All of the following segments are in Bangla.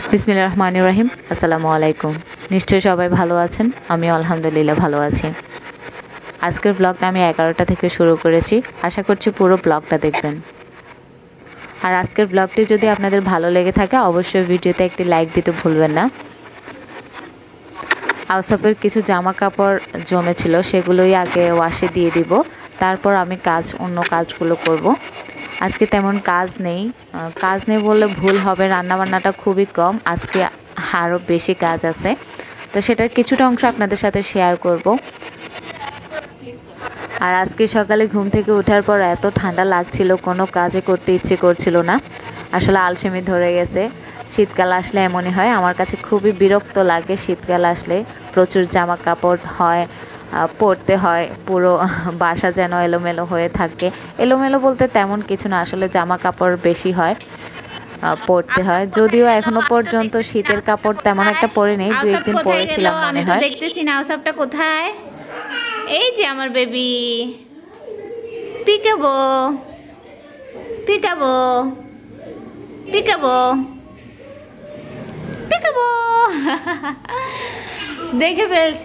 বিসমিল্লাহির রহমানির রহিম। আসসালামু আলাইকুম। নিশ্চয়ই সবাই ভালো আছেন, আমিও আলহামদুলিল্লাহ ভালো আছি। আজকের ব্লগটা আমি 11টা থেকে শুরু করেছি, আশা করছি পুরো ব্লগটা দেখবেন। আর আজকের ব্লগটি যদি আপনাদের ভালো লেগে থাকে অবশ্যই ভিডিওতে একটি লাইক দিতে ভুলবেন না। আউসাফের কিছু জামা কাপড় জমেছিল, সেগুলোই আগে ওয়াশে দিয়ে দিব, তারপর আমি অন্য কাজগুলো করব। আজকে তেমন কাজ নেই বললে ভুল হবে, রান্নাবান্নাটা খুবই কম, আজকে আরও বেশি কাজ আছে, তো সেটার কিছুটা অংশ আপনাদের সাথে শেয়ার করব। আর আজকে সকালে ঘুম থেকে ওঠার পর এত ঠান্ডা লাগছিল, কোনো কাজে করতে ইচ্ছে করছিল না, আসলে আলসেমি ধরে গেছে। শীতকাল আসলে এমনই হয়, আমার কাছে খুবই বিরক্ত লাগে শীতকাল আসলে, প্রচুর জামা কাপড় হয়, পরতে হয়, পুরো বাসা যেন এলোমেলো হয়ে থাকে। এলোমেলো বলতে তেমন কিছু না, আসলে জামা কাপড় বেশি হয়, পরতে হয়। যদিও এখনো পর্যন্ত শীতের কাপড় তেমন একটা পরে নেই, 2-1 দিন পরেছিলাম মনে হয়। দেখতেছি না আউসাফটা কোথায়। এই যে আমার বেবি পিকাবো পিকাবো পিকাবো পিকাবো দেখে ফেলছি।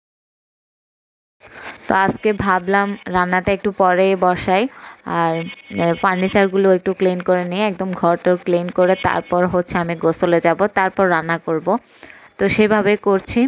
তো আজকে ভাবলাম রান্নাটা একটু পরে বসাই, আর ফার্নিচারগুলো একটু ক্লিন করে নিয়ে একদম ঘরটা ক্লিন করে তারপর হচ্ছে আমি গোসলে যাব, তারপর রান্না করব। তো সেভাবে করছি।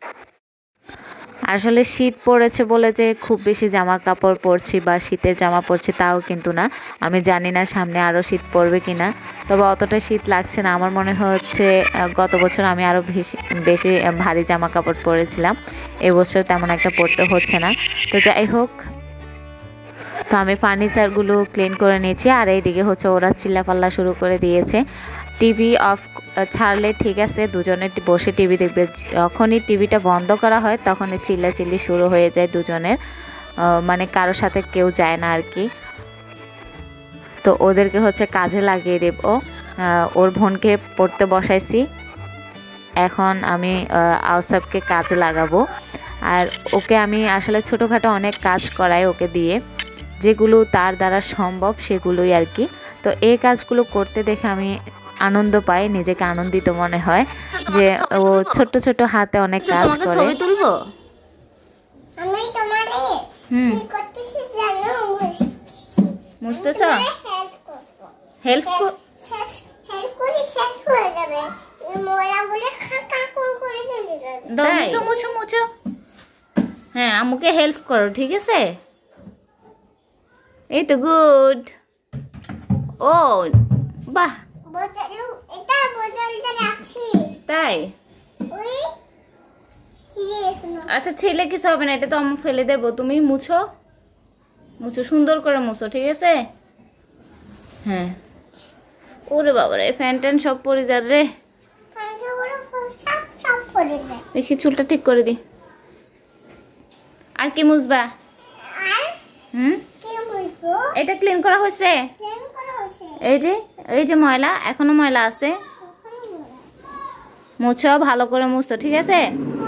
আসলে শীত পড়েছে বলে যে খুব বেশি জামা কাপড় পরছি বা শীতের জামা পরছি তাও কিন্তু না। আমি জানি না সামনে আরও শীত পড়বে কি না, তবে অতটা শীত লাগছে না। আমার মনে হচ্ছে গত বছর আমি আরও বেশি ভারী জামা কাপড় পরেছিলাম, এবছর তেমন একটা পরতে হচ্ছে না। তো যাই হোক, তো আমি ফার্নিচারগুলো ক্লিন করে নিয়েছি, আর এইদিকে হচ্ছে ওরা চিল্লাপাল্লা শুরু করে দিয়েছে। টিভি অফ ছাড়লে ঠিক আছে, দুজনে বসে টিভি দেখবে, যখনই টিভিটা বন্ধ করা হয় তখনই চিল্লাচিল্লি শুরু হয়ে যায় দুজনের, মানে কারোর সাথে কেউ যায় না আর কি। তো ওদেরকে হচ্ছে কাজে লাগিয়ে দেব। ওর বোনকে পড়তে বসাইছি, এখন আমি আউসাফকে কাজে লাগাবো। আর ওকে আমি আসলে ছোটোখাটো অনেক কাজ করাই ওকে দিয়ে, যেগুলো তার দ্বারা সম্ভব সেগুলোই আর কি। তো এই কাজগুলো করতে দেখে আমি আনন্দ পাই, নিজেকে আনন্দিত মনে হয় যে ও ছোট ছোট হাতে অনেক কাজ করে। ছবি তুলবো আমি তোমারে কি করতেছি জানো? মুছতেছ? হেল্প করে শেষ হয়ে যাবে, মোলা বলে খাকা করে চলে যাবে। মুছো মুছো মুছো। হ্যাঁ, আম্মুকে হেল্প করো, ঠিক আছে? এই তো গুড। ও বাহ, এটা বোতলটা রাখছি তাই? ওই আচ্ছা, ছেলে কিছু হবে না, এটা তো আম্মু ফেলে দেবো, তুমি মুছো মুছো, সুন্দর করে মুছো, ঠিক আছে? হ্যাঁ। ওরে বাবারে, ফ্যান ট্যান সব পরে যার রে। দেখি চুলটা ঠিক করে দি। আর কি মুছবা? এটা ক্লিন করা হয়েছে? এই যে ময়লা, এখনো ময়লা আছে, মুছো ভালো করে মুছো, ঠিক আছে?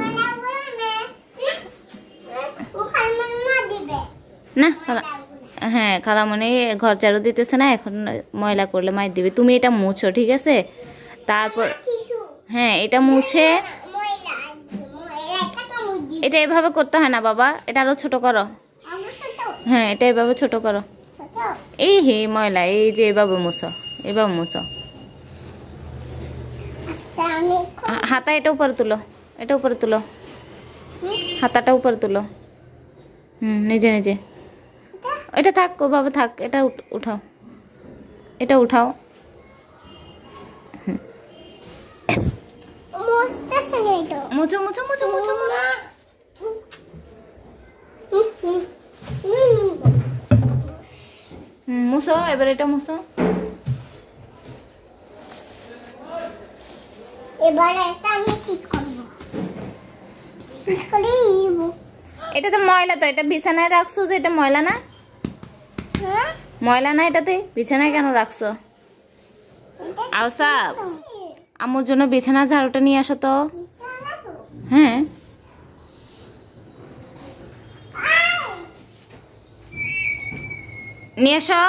না হ্যাঁ, খালামণি ঘর ঝাড়ু দিতেছে না, এখন ময়লা করলে মাই দিবে। তুমি এটা মুছো, ঠিক আছে? তারপর হ্যাঁ, এটা মুছে, এটা এভাবে করতে হয় না বাবা, এটা আরো ছোট করো। হ্যাঁ, এটা এভাবে ছোট করো। এই হে ময়লা, এই যে এভাবে মুছো, এভাবে মুছো। হাতা এটা উপরে তুলো, এটা উপরে তুলো, হাতাটা উপরে তুলো। নিজে নিজে। এটা থাক ও বাবা, থাক, এটা উঠাও, এটা উঠাও। মুছো মুছো মুছো মুছো মুছো। মুছো, এবার এটা মুছো। এবার এটা আমি ঠিক করব, ঠিক করে নিব। এটা তো ময়লা, তো এটা বিছানায় রাখছো যে, এটা ময়লা না? ময়লা না এটাতে? বিছানায় কেন রাখছো? আউসাফ, আম্মুর জন্য বিছানা ঝাড়ুটা নিয়ে আসো তো। হ্যাঁ, নিয়ে আসো।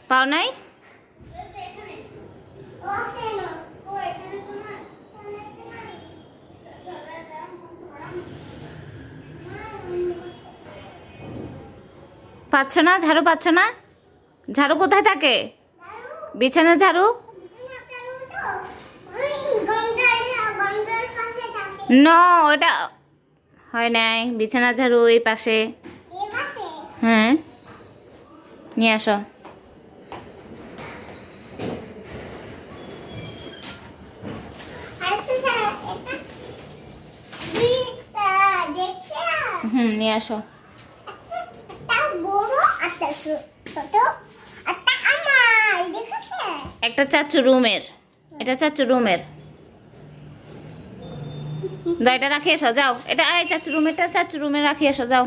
পাও নাই? পাচ্ছ না? ঝাড়ু পাচ্ছ না? ঝাড়ু কোথায় থাকে? বিছানা ঝাড়ু? নো, ওটা হয় নাই। বিছানা ঝাড়ু এই পাশে। হ্যাঁ, নিয়ে আসো। নিয়ে আসো। একটা চাচু রুমের, এটা চাচু রুমের। দাও, এটা রাখি এসো, যাও। এটা এই চাচু রুমেরটা চাচু রুমে রাখি এসো, যাও।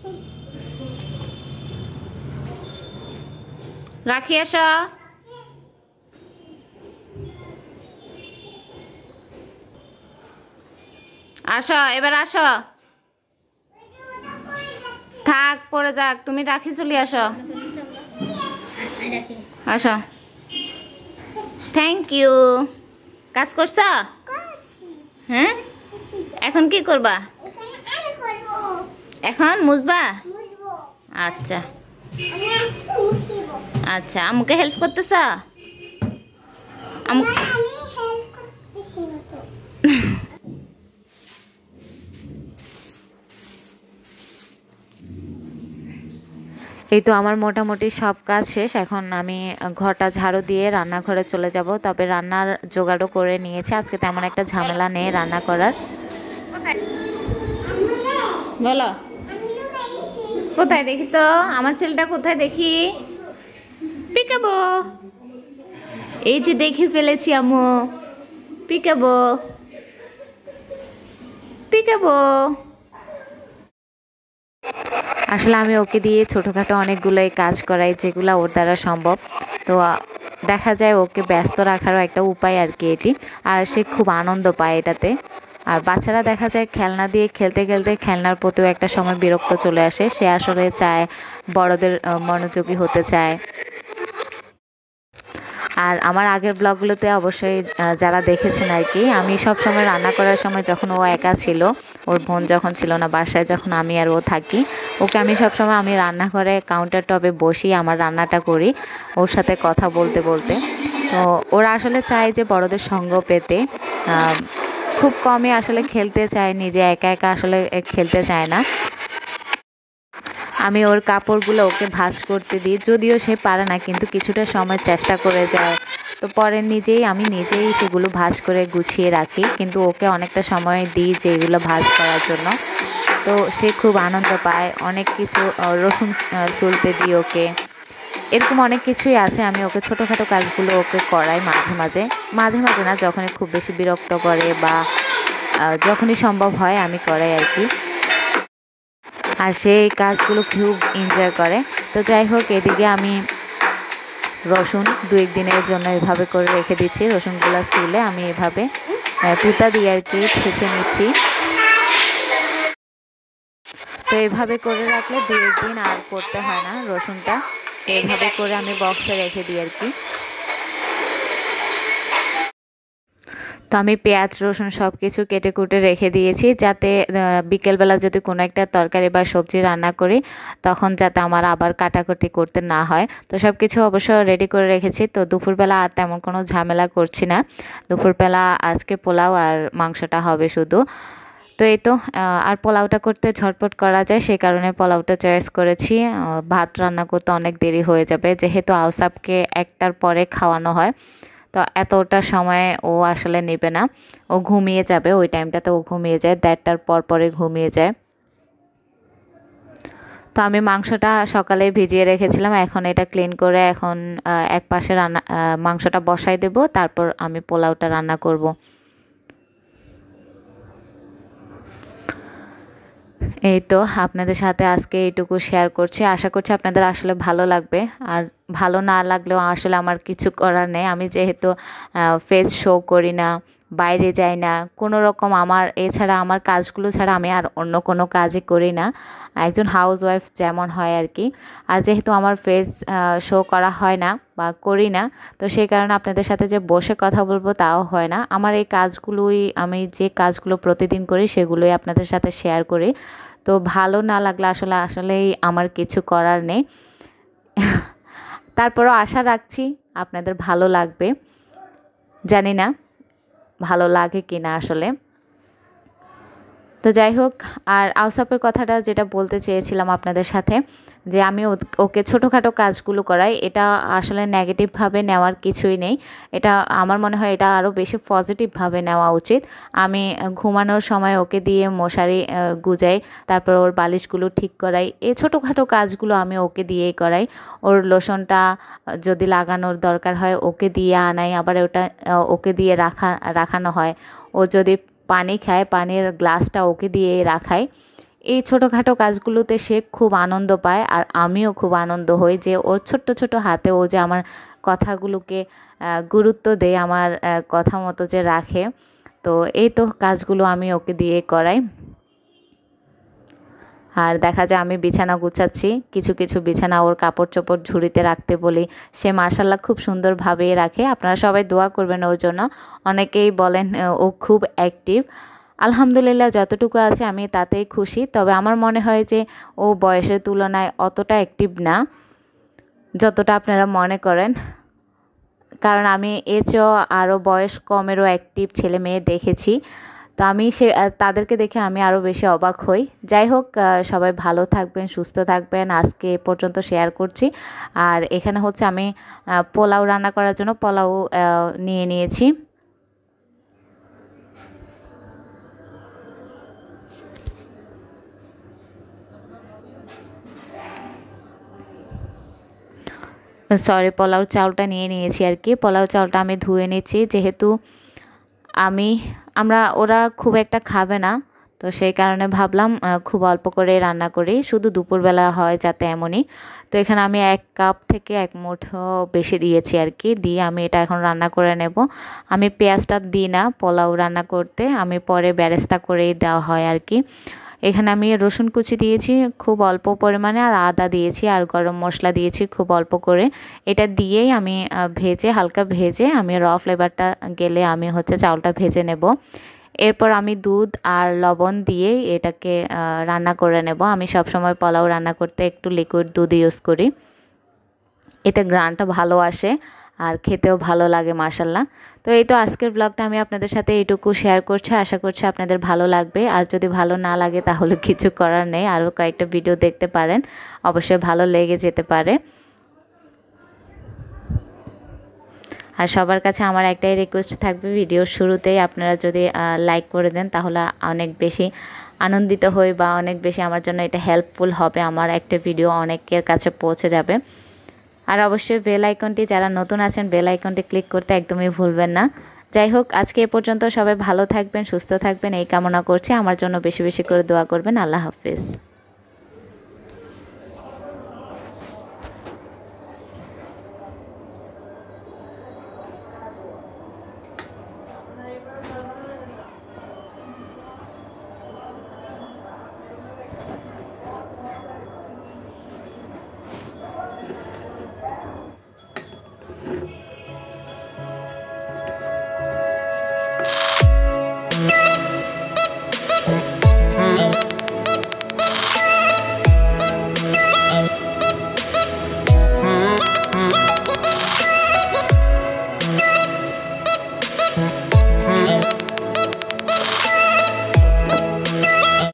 রাখি এসো। আসো, এবার আসো। থাক, পড়ে যাক, তুমি রাখি চলে আসো। আসো। Thank you. কাজ করছো? হ্যাঁ, এখন কি করবা? এখন মুছবা? আচ্ছা আচ্ছা, আমাকে হেল্প করতেছ? এই তো আমার মোটামুটি সব কাজ শেষ। এখন আমি ঘরটা ঝাড়ু দিয়ে রান্নাঘরে চলে যাব। তবে রান্নার জোগাড়ও করে নিয়েছি, আজকে তেমন একটা ঝামেলা নেই রান্না করার। বলো, কোথায় দেখি তো আমার ছেলেটা, কোথায় দেখি? পিকাবো, এই যে দেখে ফেলেছি আম্মু। পিকাবো, পিকাবো। আসলে আমি ওকে দিয়ে ছোটোখাটো অনেকগুলোই কাজ করাই যেগুলো ওর দ্বারা সম্ভব। তো দেখা যায় ওকে ব্যস্ত রাখারও একটা উপায় আর কি এটি। আর সে খুব আনন্দ পায় এটাতে। আর বাচ্চারা দেখা যায় খেলনা দিয়ে খেলতে খেলতে খেলনার প্রতিও একটা সময় বিরক্ত চলে আসে। সে আসলে চায় বড়দের মনোযোগী হতে চায়। আর আমার আগের ব্লগগুলোতে অবশ্যই যারা দেখেছেন আর কি, আমি সব সময় রান্না করার সময় যখন ও একা ছিল, ওর বোন যখন ছিল না বাসায়, যখন আমি আর ও থাকি, ওকে আমি সবসময় আমি রান্নাঘরে কাউন্টার টপে বসি, আমার রান্নাটা করি ওর সাথে কথা বলতে বলতে। তো ওরা আসলে চায় যে বড়দের সঙ্গ পেতে। খুব কমই আসলে খেলতে চায়, নিজে একা একা আসলে খেলতে চায় না। আমি ওর কাপড়গুলো ওকে ভাঁজ করতে দিই, যদিও সে পারে না, কিন্তু কিছুটা সময় চেষ্টা করে যায়। তো পরে আমি নিজেই সেগুলো ভাঁজ করে গুছিয়ে রাখি, কিন্তু ওকে অনেকটা সময় দিই যে এগুলো ভাঁজ করার জন্য। তো সে খুব আনন্দ পায়। অনেক কিছু রসুন চুলতে দিই ওকে, এরকম অনেক কিছুই আছে। আমি ওকে ছোটোখাটো কাজগুলো ওকে করাই মাঝে মাঝে, মাঝে মাঝে না, যখনই খুব বেশি বিরক্ত করে বা যখনই সম্ভব হয় আমি করাই আর কি। আর সেই কাজগুলো খুব এনজয় করে। তো যাই হোক, এদিকে আমি রসুন 2-1 দিনের জন্য এভাবে করে রেখে দিচ্ছি। রসুনগুলো চুলে আমি এভাবে পুঁতা দিয়ে আর কি ছেঁচে নিচ্ছি। তো এইভাবে করে রাখলে 2-1 দিন আর করতে হয় না রসুনটা। এইভাবে করে আমি বক্সে রেখে দিই আর কি। তো আমি পেঁয়াজ রসুন সব কিছু কেটে কুটে রেখে দিয়েছি, যাতে বিকেলবেলা যদি কোনো একটা তরকারি বা সবজি রান্না করি তখন যাতে আমার আবার কাটাকুটি করতে না হয়। তো সব কিছু অবশ্য রেডি করে রেখেছি। তো দুপুরবেলা আর তেমন কোনো ঝামেলা করছি না। দুপুরবেলা আজকে পোলাও আর মাংসটা হবে শুধু। তো এই তো, আর পোলাওটা করতে ঝটপট করা যায়, সেই কারণে পোলাওটা চয়েস করেছি। ভাত রান্না করতে অনেক দেরি হয়ে যাবে, যেহেতু আউসাবকে 1টার পরে খাওয়ানো হয়। তো এতটা সময় ও আসলে নেবে না, ও ঘুমিয়ে যাবে, ওই টাইমটাতে ও ঘুমিয়ে যায়, 1টার পরে ঘুমিয়ে যায়। তো আমি মাংসটা সকালে ভিজিয়ে রেখেছিলাম, এখন এটা ক্লিন করে এখন এক পাশে মাংসটা বসাই দেব, তারপর আমি পোলাওটা রান্না করব। এই তো আপনাদের সাথে আজকে এইটুকু শেয়ার করছি। আশা করছি আপনাদের আসলে ভালো লাগবে। আর ভালো না লাগলেও আসলে আমার কিছু করার নেই, আমি যেহেতু ফেস শো করি না বাইরে যাই না, কোনো রকম আমার এছাড়া আমার কাজগুলো ছাড়া আমি আর অন্য কোনো কাজই করি না, একজন হাউসওয়াইফ যেমন হয় আর কি। আর যেহেতু আমার ফেস শো করা হয় না বা করি না, তো সেই কারণে আপনাদের সাথে যে বসে কথা বলবো তাও হয় না। আমার এই কাজগুলোই, আমি যে কাজগুলো প্রতিদিন করি সেগুলোই আপনাদের সাথে শেয়ার করি। তো ভালো না লাগলে আসলেই আমার কিছু করার নেই। তারপরও আশা রাখছি আপনাদের ভালো লাগবে, জানি না ভালো লাগে কি না আসলে। তো যাই হোক, আর আউসাপের কথাটা যেটা বলতে চেয়েছিলাম আপনাদের সাথে, যে আমি ওকে ছোটোখাটো কাজগুলো করাই, এটা আসলে নেগেটিভভাবে নেওয়ার কিছুই নেই। এটা আমার মনে হয় এটা আরও বেশি পজিটিভভাবে নেওয়া উচিত। আমি ঘুমানোর সময় ওকে দিয়ে মশারি গুজাই, তারপর ওর বালিশগুলো ঠিক করাই, এই ছোটোখাটো কাজগুলো আমি ওকে দিয়েই করাই। ওর লোশনটা যদি লাগানোর দরকার হয় ওকে দিয়ে আনাই, আবার ওটা ওকে দিয়ে রাখানো হয়। ও যদি পানি খায়, পানির গ্লাসটা ওকে দিয়ে রাখাই। এই ছোটোখাটো কাজগুলোতে সে খুব আনন্দ পায়, আর আমিও খুব আনন্দ হই যে ওর ছোট্ট ছোট হাতে ও যে আমার কথাগুলোকে গুরুত্ব দেয়, আমার কথা মতো যে রাখে। তো এই তো কাজগুলো আমি ওকে দিয়ে করাই। আর দেখা যায় আমি বিছানা গুছাচ্ছি, কিছু কিছু বিছানা ওর কাপড় চোপড় ঝুড়িতে রাখতে বলি, সে মাশাআল্লাহ খুব সুন্দরভাবে রাখে। আপনারা সবাই দোয়া করবেন ওর জন্য। অনেকেই বলেন ও খুব অ্যাক্টিভ। আলহামদুলিল্লাহ যতটুকু আছে আমি তাতেই খুশি। তবে আমার মনে হয় যে ও বয়সের তুলনায় অতটা অ্যাক্টিভ না যতটা আপনারা মনে করেন, কারণ আমি এর চেয়েও আরও বয়স কমেরও অ্যাক্টিভ ছেলে মেয়ে দেখেছি। তো আমি তাদেরকে দেখে আমি আরও বেশি অবাক হই। যাই হোক, সবাই ভালো থাকবেন, সুস্থ থাকবেন। আজকে এ পর্যন্ত শেয়ার করছি। আর এখানে হচ্ছে আমি পোলাও রান্না করার জন্য পোলাও নিয়ে নিয়েছি। সরি, পোলাও চাউলটা নিয়ে নিয়েছি আর কি। পোলাও চাউলটা আমি ধুয়ে নিচ্ছি, যেহেতু ওরা খুব একটা খাবে না, তো সেই কারণে ভাবলাম খুব অল্প করে রান্না করি, শুধু দুপুরবেলা হয় যাতে এমনই। তো এখানে আমি 1 কাপ থেকে 1 মুঠো বেশি দিয়েছি আর কি, দিয়ে আমি এটা এখন রান্না করে নেব। আমি পেঁয়াজটা দিই না পোলাও রান্না করতে, আমি পরে বেরেস্তা করেই দেওয়া হয় আর কি। এখানে আমি রসুন কুচি দিয়েছি খুব অল্প পরিমাণে, আর আদা দিয়েছি, আর গরম মশলা দিয়েছি খুব অল্প করে। এটা দিয়েই আমি হালকা ভেজে আমি ফ্লেভারটা গেলে আমি হচ্ছে চাউলটা ভেজে নেব। এরপর আমি দুধ আর লবণ দিয়েই এটাকে রান্না করে নেব। আমি সবসময় পোলাও রান্না করতে একটু লিকুইড দুধ ইউজ করি, এতে গ্রানটা ভালো আসে আর খেতেও ভালো লাগে মাশাল্লাহ। তো এই তো আজকের ব্লগটা আমি আপনাদের সাথে এইটুকু শেয়ার করছি, আশা করছি আপনাদের ভালো লাগবে। আর যদি ভালো না লাগে তাহলে কিছু করার নেই, আরও কয়েকটা ভিডিও দেখতে পারেন, অবশ্যই ভালো লেগে যেতে পারে। আর সবার কাছে আমার একটাই রিকোয়েস্ট থাকবে, ভিডিওর শুরুতেই আপনারা যদি লাইক করে দেন তাহলে অনেক বেশি আনন্দিত হই, বা অনেক বেশি আমার জন্য এটা হেল্পফুল হবে, আমার একটা ভিডিও অনেকের কাছে পৌঁছে যাবে। আর অবশ্যই বেল আইকনটি, যারা নতুন আছেন বেল আইকনটি ক্লিক করতে একদমই ভুলবেন না। যাই হোক, আজকে এ পর্যন্ত, সবাই ভালো থাকবেন, সুস্থ থাকবেন এই কামনা করছি। আমার জন্য বেশি বেশি করে দোয়া করবেন। আল্লাহ হাফিজ।